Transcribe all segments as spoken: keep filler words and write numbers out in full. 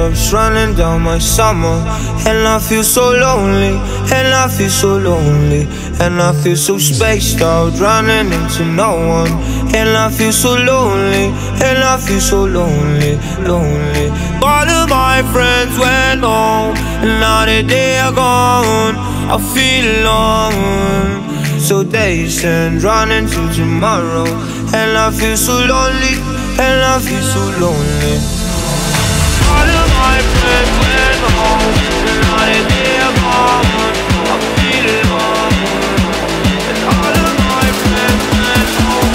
Raindrops running down my summer, and I feel so lonely, and I feel so lonely, and I feel so spaced out, running into no one. And I feel so lonely, and I feel so lonely, lonely. All of my friends went home, and now that they are gone, I feel alone. So days and running to tomorrow, and I feel so lonely, and I feel so lonely. All of my friends went home, and now that they are gone, I feel alone. And all of my friends went home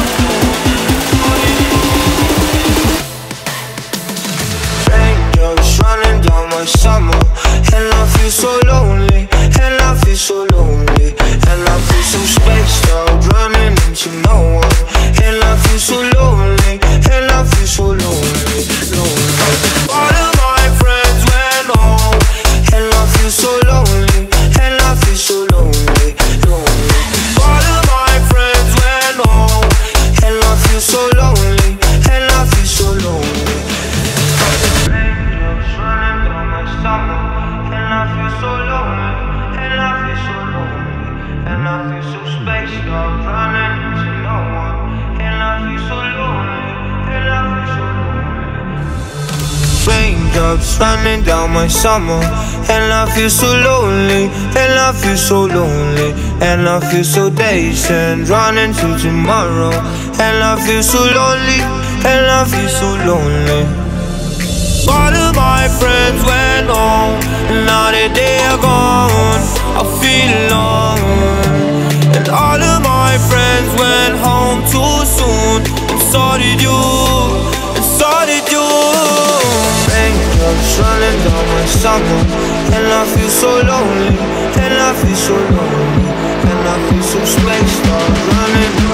too soon. Raindrops running down my summer, and I feel so lonely, and I feel so lonely, and I feel so spaced out, running into no one. And I feel so lonely, and I feel so lonely, lonely. All of my friends went home, and I feel so lonely, and I feel so lonely, lonely. All of my friends went home, and I feel so lonely, and I feel so lonely. Raindrops running down my summer, and I feel so lonely, and I feel so lonely, and I feel so spaced out, running into no one. And I feel so lonely, and I feel so lonely. Raindrops running down my summer, and I feel so lonely, and I feel so lonely, and I feel so dazed and running to tomorrow. And I feel so lonely, and I feel so lonely. All of my friends went home, and now that they are gone, I feel alone. And all of my friends went home too soon, and so did you, and so did you. Raindrops running down my summer, and I feel so lonely, and I feel so lonely, and I feel so spaced out, running